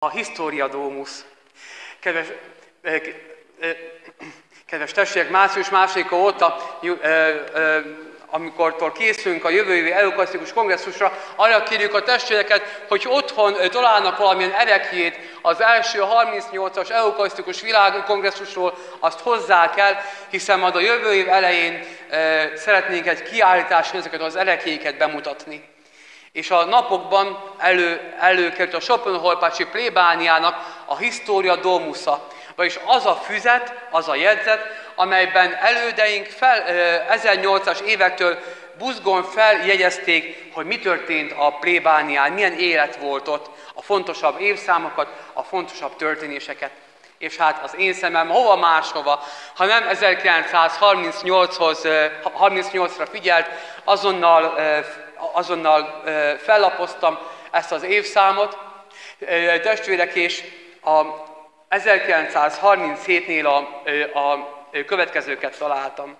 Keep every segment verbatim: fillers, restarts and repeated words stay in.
A História Domus. Kedves, kedves testvérek, március másodika óta, amikor készülünk a jövő évi eukarisztikus kongresszusra, arra kérjük a testvéreket, hogy otthon találnak valamilyen ereklyét az első harmincnyolcas eukarisztikus világkongresszusról, azt hozzák el, hiszen majd a jövő év elején szeretnénk egy kiállításon ezeket az ereklyéket bemutatni. És a napokban elő, előkerült a Sopron-Holpácsi plébániának a História Domusa, vagyis az a füzet, az a jegyzet, amelyben elődeink fel, ezernyolcszázas évektől buzgón feljegyezték, hogy mi történt a plébánián, milyen élet volt ott, a fontosabb évszámokat, a fontosabb történéseket. És hát az én szemem hova máshova, ha nem ezerkilencszázharmincnyolchoz, harmincnyolcra figyelt, azonnal, azonnal fellapoztam ezt az évszámot, testvérek, és a ezerkilencszázharminchétnél a, a következőket találtam.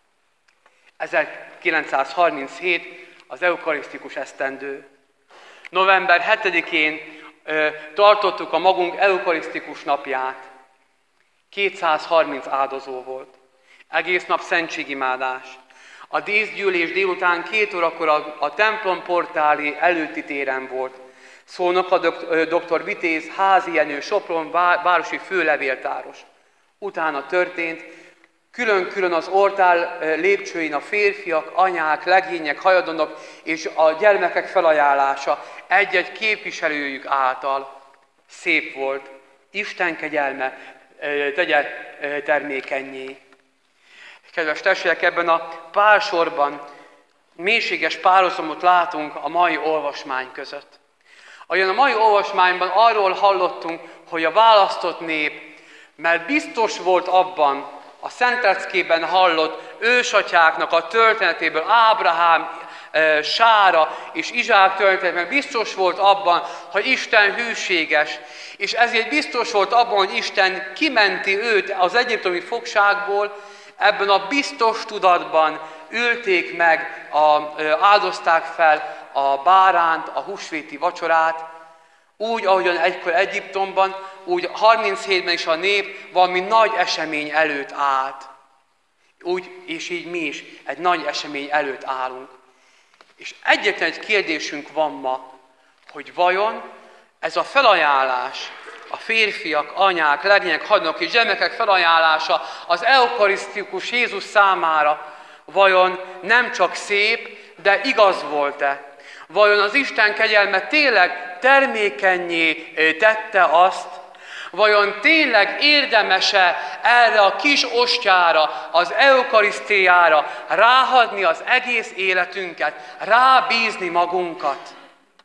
ezerkilencszázharminchét az eukarisztikus esztendő. november hetedikén tartottuk a magunk eukarisztikus napját. kétszázharminc áldozó volt. Egész nap szentségimádás. A díszgyűlés délután két órakor a, a templom portáli előtti téren volt. Szónoka dr. Vitéz Házi Jenő Sopron városi főlevéltáros. Utána történt, külön-külön az ortál lépcsőin a férfiak, anyák, legények, hajadonok és a gyermekek felajánlása egy-egy képviselőjük által. Szép volt, Isten kegyelme tegye termékennyé. Kedves testvérek, ebben a pár sorban mélységes párhuzamot látunk a mai olvasmány között. Ahogyan a mai olvasmányban arról hallottunk, hogy a választott nép, mert biztos volt abban, a Szentleckében hallott ősatyáknak a történetéből, Ábrahám, Sára és Izsák történetében biztos volt abban, hogy Isten hűséges, és ezért biztos volt abban, hogy Isten kimenti őt az egyiptomi fogságból. Ebben a biztos tudatban ülték meg, a, áldozták fel a báránt, a húsvéti vacsorát, úgy, ahogyan egykor Egyiptomban, úgy harminchétben is a nép valami nagy esemény előtt állt. Úgy, és így mi is egy nagy esemény előtt állunk. És egyetlen egy kérdésünk van ma, hogy vajon ez a felajánlás, a férfiak, anyák, legények, hadnok és gyermekek felajánlása az eukarisztikus Jézus számára vajon nem csak szép, de igaz volt-e? Vajon az Isten kegyelme tényleg termékennyé tette azt? Vajon tényleg érdemese erre a kis ostyára, az eukarisztiára ráhadni az egész életünket, rábízni magunkat?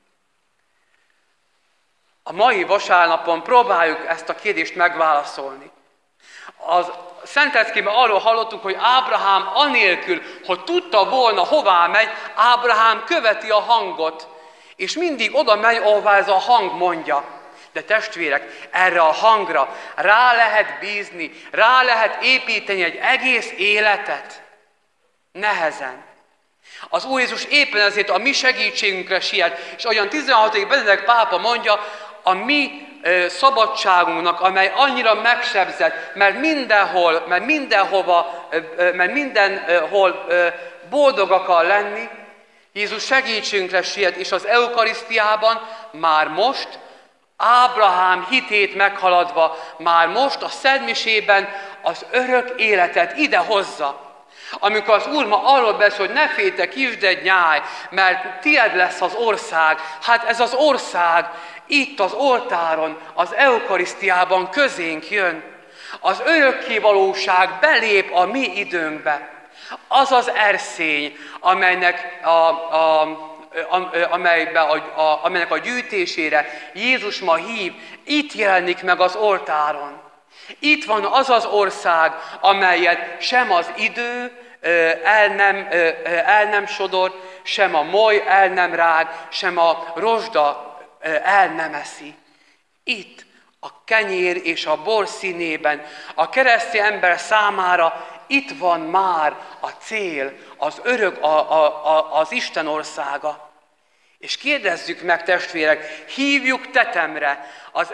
A mai vasárnapon próbáljuk ezt a kérdést megválaszolni. Az Szentleckében arról hallottunk, hogy Ábrahám anélkül, hogy tudta volna, hová megy, Ábrahám követi a hangot, és mindig oda megy, ahová ez a hang mondja. De testvérek, erre a hangra rá lehet bízni, rá lehet építeni egy egész életet? Nehezen. Az Úr Jézus éppen ezért a mi segítségünkre siet, és olyan tizenhatodik Benedek pápa mondja, a mi szabadságunknak, amely annyira megsebzett, mert mindenhol, mert mindenhova, mert mindenhol boldog akar lenni, Jézus segítségünkre siet, és az eukarisztiában már most, Ábrahám hitét meghaladva, már most a szentmisében az örök életet ide hozza. Amikor az Úr ma arról beszél, hogy ne féltek, hívd egy nyáj, mert tied lesz az ország. Hát ez az ország itt az oltáron, az eukarisztiában közénk jön. Az örökkévalóság belép a mi időnkbe. Az az erszény, amelynek a, a, a, amelybe a, a, amelynek a gyűjtésére Jézus ma hív, itt jelenik meg az oltáron. Itt van az az ország, amelyet sem az idő el nem, el nem sodor, sem a moly el nem rág, sem a rozsda el nem eszi. Itt a kenyér és a bor színében a keresztény ember számára itt van már a cél, az örök, a, a, a, az Isten országa. És kérdezzük meg, testvérek, hívjuk tetemre az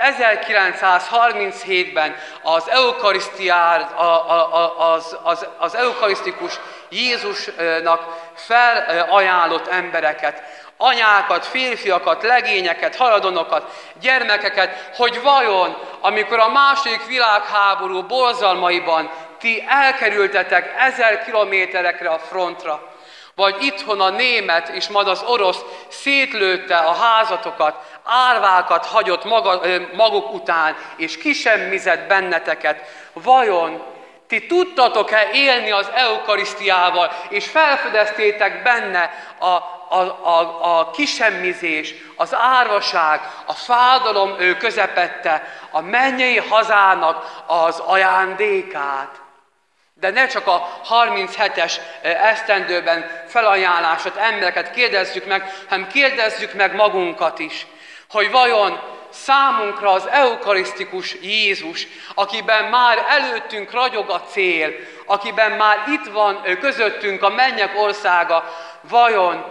ezerkilencszázharminchétben az eukarisztiár, az, az, az eukarisztikus Jézusnak felajánlott embereket, anyákat, férfiakat, legényeket, haladonokat, gyermekeket, hogy vajon, amikor a második világháború borzalmaiban ti elkerültetek ezer kilométerekre a frontra, vagy itthon a német és majd az orosz szétlőtte a házatokat, árvákat hagyott maga, maguk után, és kisemmizett benneteket, vajon ti tudtatok-e élni az eukarisztiával, és felfedeztétek benne a, a, a, a kisemmizés, az árvaság, a fájdalom ő közepette, a mennyei hazának az ajándékát? De ne csak a harminchetes esztendőben felajánlásot, embereket kérdezzük meg, hanem kérdezzük meg magunkat is, hogy vajon számunkra az eukarisztikus Jézus, akiben már előttünk ragyog a cél, akiben már itt van közöttünk a mennyek országa, vajon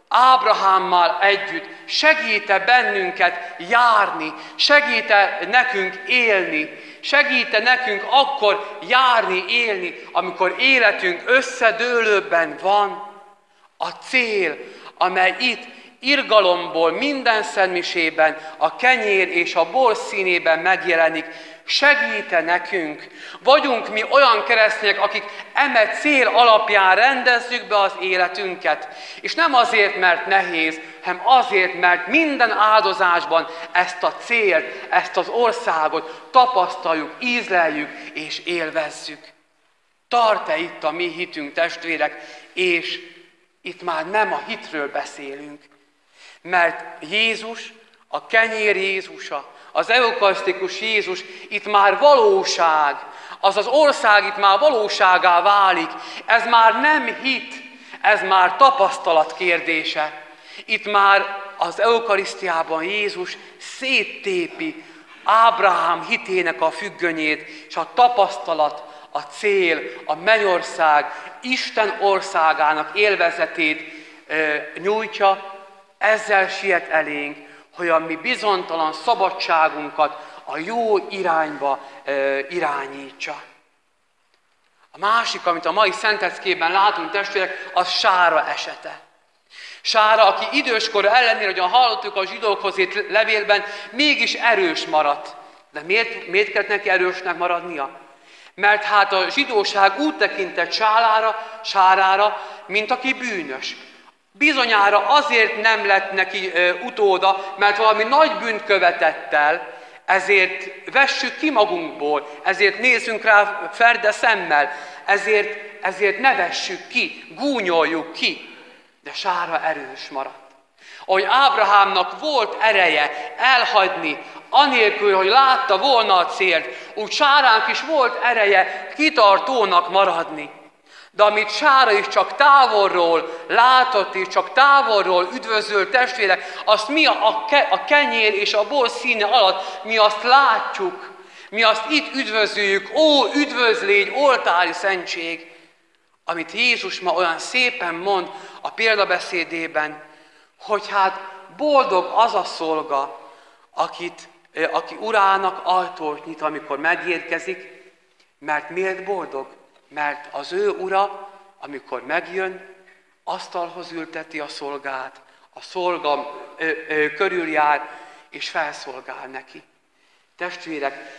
Ábrahámmal együtt segít-e bennünket járni, segít-e nekünk élni, segít-e nekünk akkor járni, élni, amikor életünk összedőlőben van? A cél, amely itt irgalomból minden szentmisében a kenyér és a bor színében megjelenik, segít-e nekünk? Vagyunk mi olyan keresztények, akik eme cél alapján rendezzük be az életünket, és nem azért, mert nehéz, hanem azért, mert minden áldozásban ezt a célt, ezt az országot tapasztaljuk, ízleljük és élvezzük. Tart-e itt a mi hitünk, testvérek, és itt már nem a hitről beszélünk, mert Jézus, a kenyér Jézusa, az eukarisztikus Jézus itt már valóság, az az ország itt már valóságá válik. Ez már nem hit, ez már tapasztalat kérdése. Itt már az eukarisztiában Jézus széttépi Ábrahám hitének a függönyét, és a tapasztalat, a cél, a mennyország, Isten országának élvezetét e, nyújtja, ezzel siet elénk, hogy a mi bizonytalan szabadságunkat a jó irányba e, irányítsa. A másik, amit a mai szenteckében látunk, testvérek, az Sára esete. Sára, aki időskor ellenére, hogyan hallottuk a zsidókhoz írt levélben, mégis erős maradt. De miért, miért kellett neki erősnek maradnia? Mert hát a zsidóság úgy tekintett Sárára, Sárára, mint aki bűnös. Bizonyára azért nem lett neki e, utóda, mert valami nagy bűnt követett el, ezért vessük ki magunkból, ezért nézzünk rá ferde szemmel, ezért, ezért ne vessük ki, gúnyoljuk ki. De Sára erős maradt. Ahogy Ábrahámnak volt ereje elhagyni, anélkül, hogy látta volna a célt, úgy Sáránk is volt ereje kitartónak maradni. De amit Sára is csak távolról látott, és csak távolról üdvözölt testvérek, azt mi a, a kenyér és a bor színe alatt, mi azt látjuk, mi azt itt üdvözöljük, ó, üdvözlégy, oltári szentség, amit Jézus ma olyan szépen mond a példabeszédében, hogy hát boldog az a szolga, akit, aki urának ajtót nyit, amikor megérkezik, mert miért boldog? Mert az ő ura, amikor megjön, asztalhoz ülteti a szolgát, a szolga ö, ö, körüljár, és felszolgál neki. Testvérek,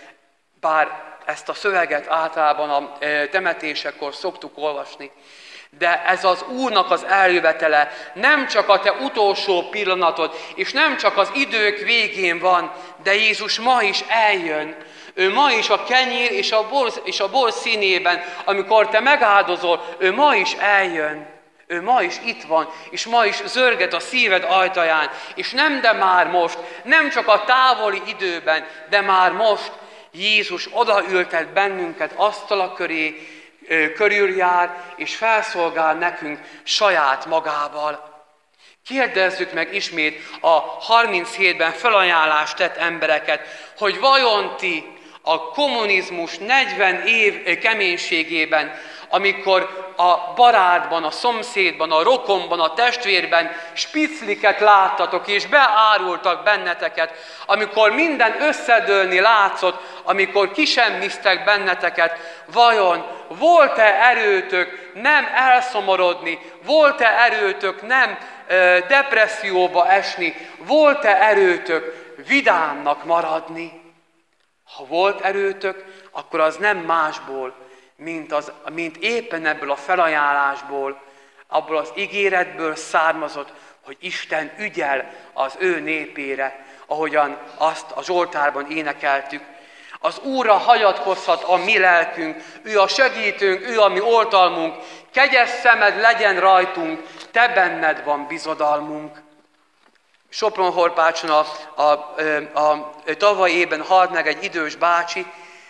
bár ezt a szöveget általában a ö, temetésekor szoktuk olvasni, de ez az Úrnak az eljövetele nem csak a te utolsó pillanatod, és nem csak az idők végén van, de Jézus ma is eljön. Ő ma is a kenyér és a bor, és a bor színében, amikor te megáldozol, ő ma is eljön. Ő ma is itt van, és ma is zörget a szíved ajtaján. És nem de már most, nem csak a távoli időben, de már most Jézus odaültet bennünket asztala köré, körüljár, és felszolgál nekünk saját magával. Kérdezzük meg ismét a harminchétben felajánlást tett embereket, hogy vajon ti a kommunizmus negyven év keménységében, amikor a barátban, a szomszédban, a rokonban, a testvérben spicliket láttatok, és beárultak benneteket, amikor minden összedőlni látszott, amikor kisemmiztek benneteket, vajon volt-e erőtök nem elszomorodni, volt-e erőtök nem ö, depresszióba esni, volt-e erőtök vidámnak maradni? Ha volt erőtök, akkor az nem másból, mint, az, mint éppen ebből a felajánlásból, abból az ígéretből származott, hogy Isten ügyel az ő népére, ahogyan azt a Zsoltárban énekeltük. Az Úrra hagyatkozhat a mi lelkünk, ő a segítőnk, ő a mi oltalmunk, kegyes szemed legyen rajtunk, te benned van bizodalmunk. Sopron-Horpácson a, a, a, a tavalyi évben halt meg egy idős bácsi,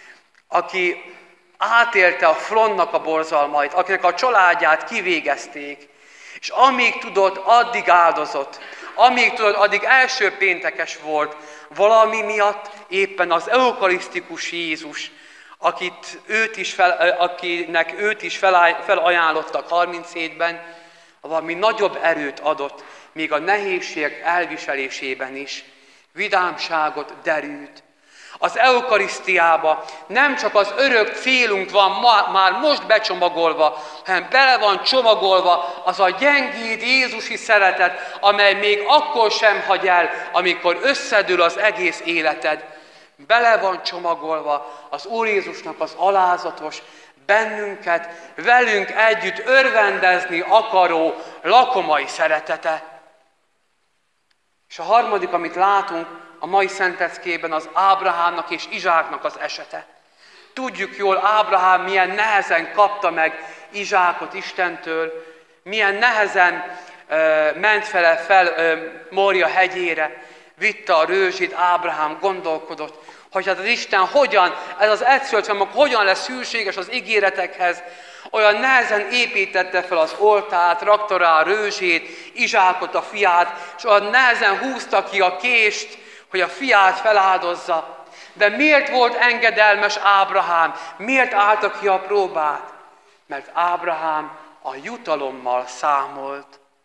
aki átélte a frontnak a borzalmait, akinek a családját kivégezték, és amíg tudott, addig áldozott, amíg tudott, addig első péntekes volt, valami miatt éppen az eukarisztikus Jézus, akit őt is fel, akinek őt is felajánlottak harminchétben, valami nagyobb erőt adott, még a nehézség elviselésében is, vidámságot, derűt. Az eukarisztiába nem csak az örök célunk van ma, már most becsomagolva, hanem bele van csomagolva az a gyengéd Jézusi szeretet, amely még akkor sem hagy el, amikor összedől az egész életed. Bele van csomagolva az Úr Jézusnak az alázatos, bennünket, velünk együtt örvendezni akaró lakomai szeretete. És a harmadik, amit látunk a mai szentleckében, az Ábrahámnak és Izsáknak az esete. Tudjuk jól, Ábrahám milyen nehezen kapta meg Izsákot Istentől, milyen nehezen uh, ment fele fel uh, Mória hegyére, vitte a rőzsét, Ábrahám gondolkodott, hogy hát az Isten hogyan, ez az egyszülöttségem, hogyan lesz hűséges az ígéretekhez, olyan nehezen építette fel az oltárt, rakta rá a rőzsét, Izsákot, a fiát, és olyan nehezen húzta ki a kést, hogy a fiát feláldozza. De miért volt engedelmes Ábrahám? Miért állta ki a próbát? Mert Ábrahám a jutalommal számolt.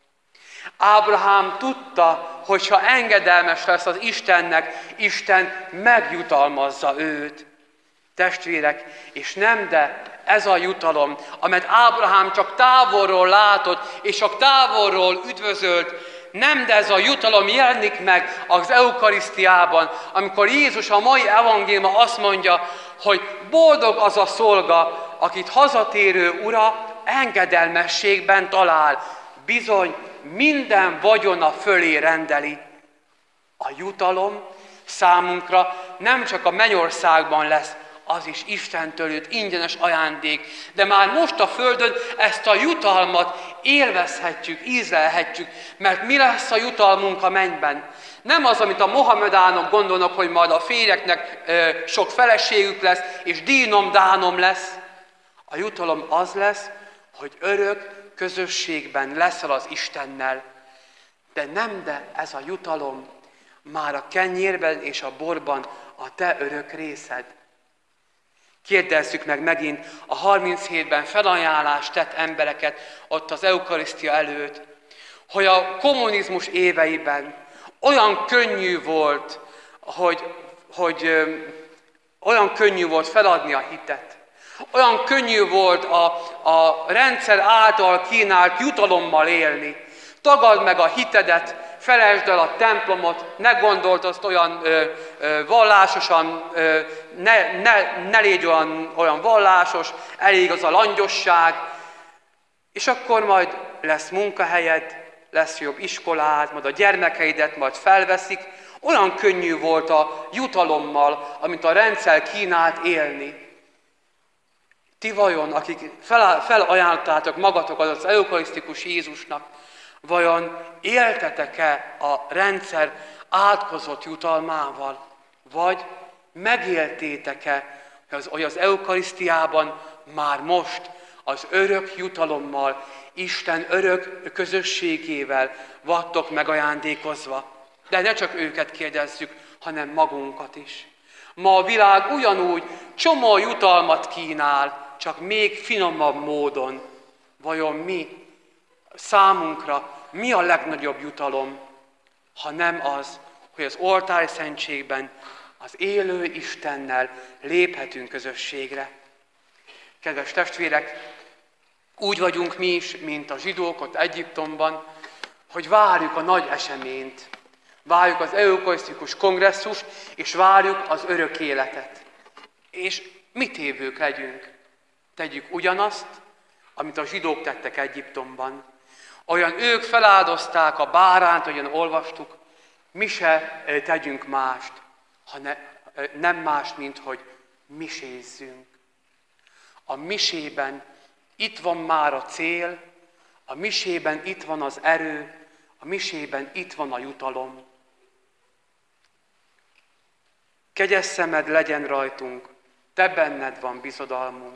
Ábrahám tudta, hogy ha engedelmes lesz az Istennek, Isten megjutalmazza őt. Testvérek, és nem de ez a jutalom, amelyet Ábrahám csak távolról látott, és csak távolról üdvözölt, nem de ez a jutalom jelenik meg az eukarisztiában, amikor Jézus a mai evangéliumban azt mondja, hogy boldog az a szolga, akit hazatérő ura engedelmességben talál, bizony minden vagyona fölé rendeli. A jutalom számunkra nem csak a mennyországban lesz, az is Istentől jött ingyenes ajándék. De már most a földön ezt a jutalmat élvezhetjük, ízlelhetjük, mert mi lesz a jutalmunk a mennyben? Nem az, amit a mohamedánok gondolnak, hogy majd a férjeknek ö, sok feleségük lesz, és dínom-dánom lesz. A jutalom az lesz, hogy örök közösségben leszel az Istennel. De nem de ez a jutalom már a kenyérben és a borban a te örök részed. Kérdezzük meg megint a harminc-hétben felajánlást tett embereket ott az eukarisztia előtt, hogy a kommunizmus éveiben olyan könnyű volt, hogy, hogy ö, olyan könnyű volt feladni a hitet. Olyan könnyű volt a, a rendszer által kínált jutalommal élni. Tagadd meg a hitedet, felejtsd el a templomot, ne gondold azt olyan ö, ö, vallásosan, ö, ne, ne, ne légy olyan, olyan vallásos, elég az a langyosság, és akkor majd lesz munkahelyed, lesz jobb iskolád, majd a gyermekeidet majd felveszik. Olyan könnyű volt a jutalommal, amit a rendszer kínált élni. Ti vajon, akik fel, felajánlottátok magatokat az eukarisztikus Jézusnak, vajon éltetek-e a rendszer átkozott jutalmával? Vagy megéltétek-e, hogy az eukarisztiában már most az örök jutalommal, Isten örök közösségével vattok megajándékozva? De ne csak őket kérdezzük, hanem magunkat is. Ma a világ ugyanúgy csomó jutalmat kínál, csak még finomabb módon, vajon mi, számunkra, mi a legnagyobb jutalom, ha nem az, hogy az oltári szentségben az élő Istennel léphetünk közösségre. Kedves testvérek, úgy vagyunk mi is, mint a zsidók ott Egyiptomban, hogy várjuk a nagy eseményt, várjuk az eukarisztikus kongresszust, és várjuk az örök életet. És mit évők legyünk? Tegyük ugyanazt, amit a zsidók tettek Egyiptomban. Olyan ők feláldozták a báránt, ahogyan olvastuk, mi se tegyünk mást, hanem nem más, mint hogy misézzünk. A misében itt van már a cél, a misében itt van az erő, a misében itt van a jutalom. Kegyes szemed legyen rajtunk, te benned van bizodalmunk.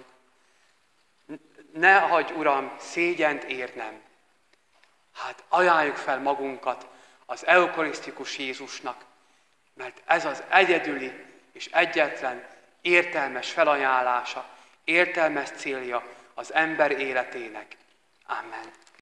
Ne hagyj, Uram, szégyent érnem. Hát ajánljuk fel magunkat az eukarisztikus Jézusnak, mert ez az egyedüli és egyetlen értelmes felajánlása, értelmes célja az ember életének. Amen.